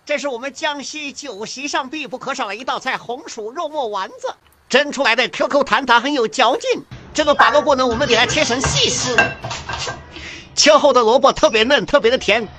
这是我们江西酒席上必不可少的一道菜——红薯肉末丸子。蒸出来的 QQ 弹弹，很有嚼劲。这个拔萝卜呢，我们给它切成细丝，切后的萝卜特别嫩，特别的甜。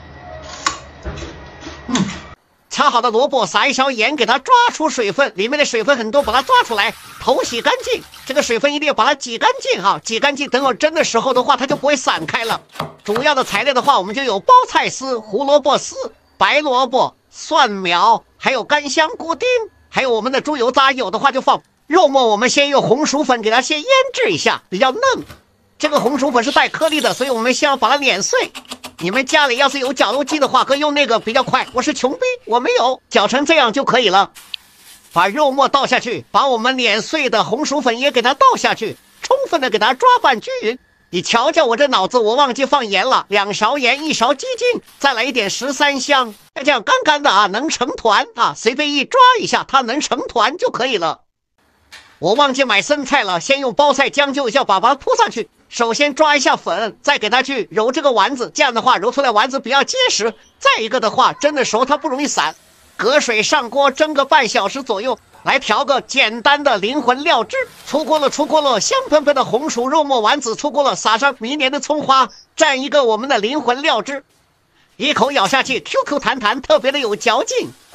擦好的萝卜撒一勺盐，给它抓出水分，里面的水分很多，把它抓出来，头洗干净。这个水分一定要把它挤干净哈，挤干净，等会蒸的时候的话，它就不会散开了。主要的材料的话，我们就有包菜丝、胡萝卜丝、白萝卜、蒜苗，还有干香菇丁，还有我们的猪油渣，有的话就放。肉末我们先用红薯粉给它先腌制一下，比较嫩。这个红薯粉是带颗粒的，所以我们先要把它碾碎。你们家里要是有绞肉机的话，可以用那个比较快。我是穷逼，我没有，搅成这样就可以了。把肉末倒下去，把我们碾碎的红薯粉也给它倒下去，充分的给它抓拌均匀。你瞧瞧我这脑子，我忘记放盐了，2勺盐，1勺鸡精，再来一点13香，这样干干的啊，能成团啊，随便一抓一下，它能成团就可以了。我忘记买生菜了，先用包菜将就一下，把它铺上去。首先抓一下粉，再给它去揉这个丸子，这样的话揉出来丸子比较结实。再一个的话，蒸的时候它不容易散。隔水上锅蒸个半小时左右，来调个简单的灵魂料汁。出锅了，香喷喷的红薯肉末丸子出锅了，撒上迷黏的葱花，蘸一个我们的灵魂料汁，一口咬下去 ，QQ 弹弹，特别的有嚼劲。